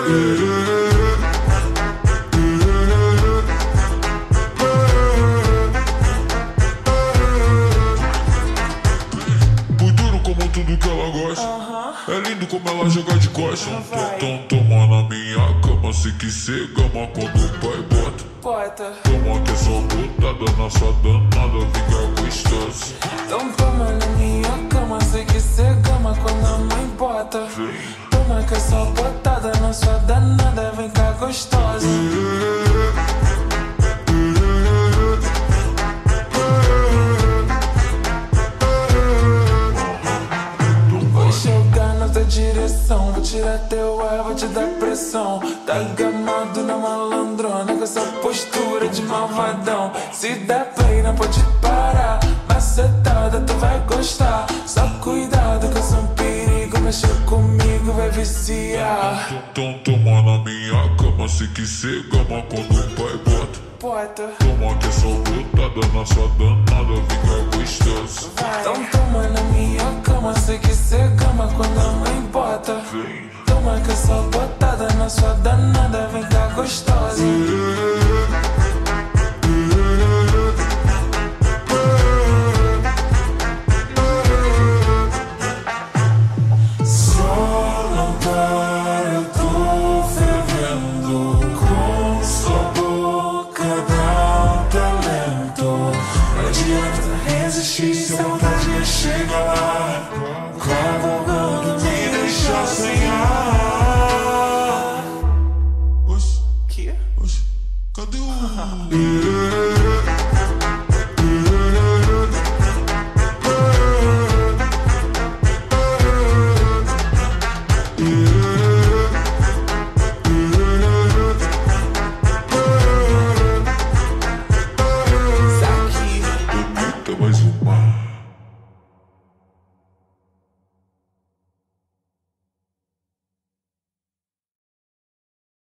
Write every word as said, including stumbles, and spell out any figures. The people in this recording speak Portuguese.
Tudo que ela gosta, uh-huh. É lindo como ela joga de costas. Então toma na minha cama, se que cê gama quando o pai bota. Bota. Toma que é só botada na sua danada, fica gostosa. Então toma na minha cama, se que cê gama quando a mãe bota. Vem. Toma que é só botada na sua danada, vem cá gostosa. Direção, vou tirar teu ar, vou te dar pressão. Tá gamado na malandrona, com essa postura de malvadão. Se der play, não pode parar. Macetada, tu vai gostar. Só cuidado que eu sou um perigo. Mexer comigo vai viciar. Então toma na minha cama, se que cê gama quando o pai bota. Bota. Toma que é só botada na sua danada, fica gostosa. Então toma na minha cama, sei que cê gama quando a mãe bota. Vem. Toma que é só botada na sua danada, vem cá gostosa. Só não para, eu tô fervendo com sua boca, dá um talento. Não adianta resistir se a vontade é chegar lá. Cavalgando me deixa sem ar. Oxi, Que? oxi, cadê o... mais uma.